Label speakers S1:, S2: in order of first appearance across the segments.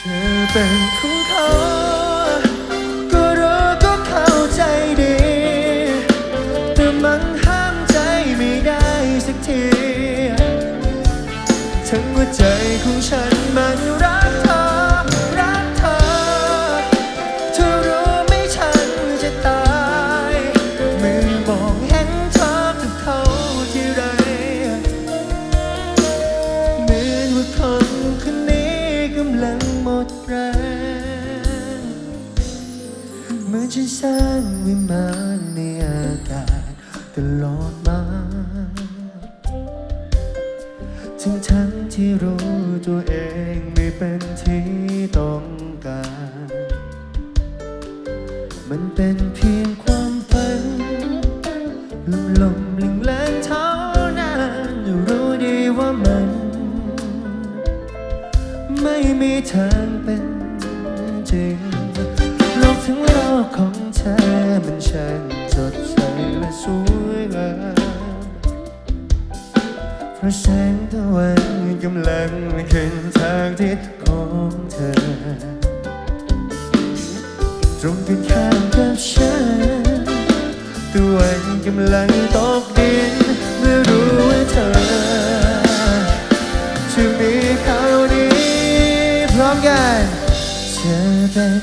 S1: อเป็นของเขาก็รู้ก็เข้าใจดีแต่มันห้ามใจไม่ได้สักทีทั้งหัวใจของฉันมันรักเธอรักเธอเธอรู้ไหมฉันจะตายเมื่อมองเห็นเธอกับเขาที่ไรเหมือนว่าคนคนนี้กำลังหมดแรงเหมือนฉันสร้างวิมานในอากาศตลอดมาทั้งที่รู้ตัวเองไม่เป็นที่ต้องการมันเป็นเพียงความฝันลมลิงแรงเท่านั้นรู้ดีว่ามันไม่มีทางเป็นจริงโลกทั้งโลกของเธอมันช่างสดใสและสวยงามเพราะแสงตะวันกำลังขึ้นทางทิศของเธอตรงกันข้ามกับฉันตะวันกำลังตกดินเมื่อรู้ว่าเธอจะมีเขาดีพร้อมกันเธอเป็น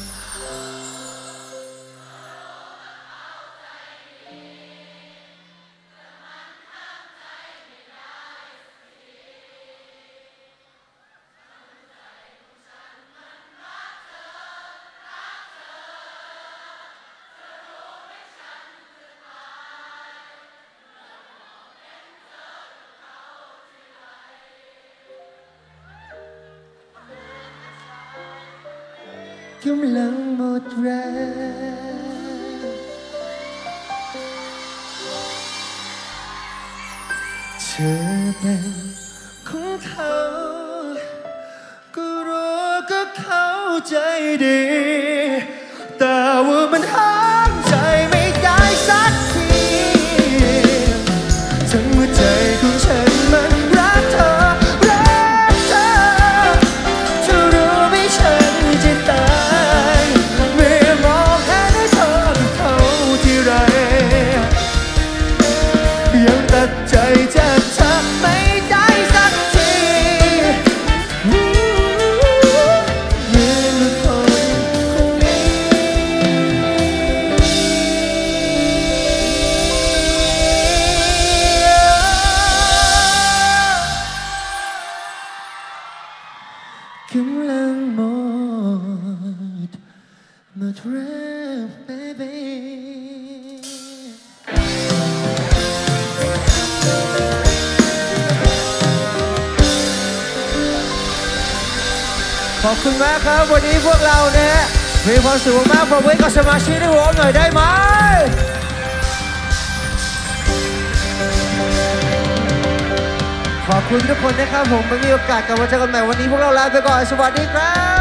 S1: กำลังหมดแรงเธอเป็นของเขาก็รู้ก็เข้าใจดีแต่ว่ามันห้ามใจไม่ได้สักทีทั้งหัวใจของฉันมันรักเธอรักเธอเธอรู้ไหมฉันจะตายเมื่อมองเห็นเธอกับเขาที่ไรยังตัดใจจากเธอไม่ได้สักทีเหมือนคนคนนี้กำลังหมดแรง babyขอบคุณมากครับวันนี้พวกเราเนี่ยมีความสุขมากปรบมือกับสมาชิกในวงหน่อยได้ไหมขอบคุณทุกคนนะครับผมไม่มีโอกาสกลับมาเจอกันใหม่วันนี้พวกเราลาไปก่อนสวัสดีครับ